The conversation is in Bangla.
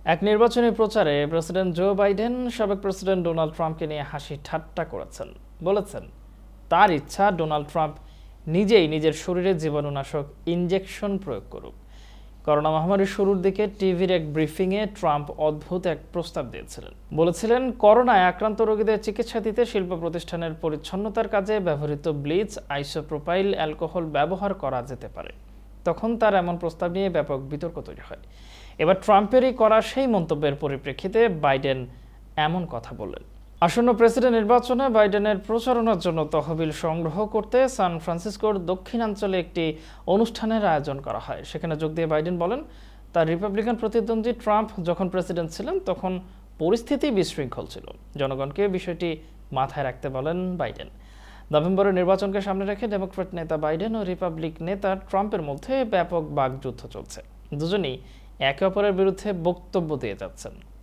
এক নির্বাচনী প্রচারে প্রেসিডেন্ট জো বাইডেন সাবেক প্রেসিডেন্ট ডোনাল্ড ট্রাম্পকে নিয়ে হাসি ঠাট্টা করেছেন। বলেছেন, তার ইচ্ছা ডোনাল্ড ট্রাম্প নিজেই নিজের শরীরে জীবাণুনাশক ইনজেকশন প্রয়োগ করুক। করোনা মহামারীর শুরুর দিকে টিভির এক ব্রিফিংয়ে ট্রাম্প অদ্ভুত এক প্রস্তাব দিয়েছিলেন। বলেছিলেন, করোনায় আক্রান্ত রোগীদের চিকিৎসা দিতে শিল্প প্রতিষ্ঠানের পরিচ্ছন্নতার কাজে ব্যবহৃত ব্লিচ, আইসোপ্রোপাইল অ্যালকোহল ব্যবহার করা যেতে পারে। তখন তার এমন প্রস্তাব নিয়ে ব্যাপক বিতর্ক তৈরি হয়। এবার ট্রাম্পেরই করা সেই মন্তব্যের পরিপ্রেক্ষিতে বাইডেন এমন কথা বললেন। আসন্ন প্রেসিডেন্ট নির্বাচনে বাইডেনের প্রচারণার জন্য তহবিল সংগ্রহ করতে সান ফ্রান্সিসকোর দক্ষিণাঞ্চলে একটি অনুষ্ঠানের আয়োজন করা হয়। সেখানে যোগ দিয়ে বাইডেন বলেন, তার রিপাবলিকান প্রতিদ্বন্দ্বী ট্রাম্প যখন প্রেসিডেন্ট ছিলেন তখন পরিস্থিতি বিশৃঙ্খল ছিল। জনগণকে বিষয়টি মাথায় রাখতে বলেন বাইডেন। নভেম্বরের নির্বাচনকে সামনে রেখে ডেমোক্র্যাট নেতা বাইডেন ও রিপাবলিক নেতা ট্রাম্পের মধ্যে ব্যাপক বাকযুদ্ধ চলছে। দুজনেই একে অপরের বিরুদ্ধে বক্তব্য দিয়ে যাচ্ছেন।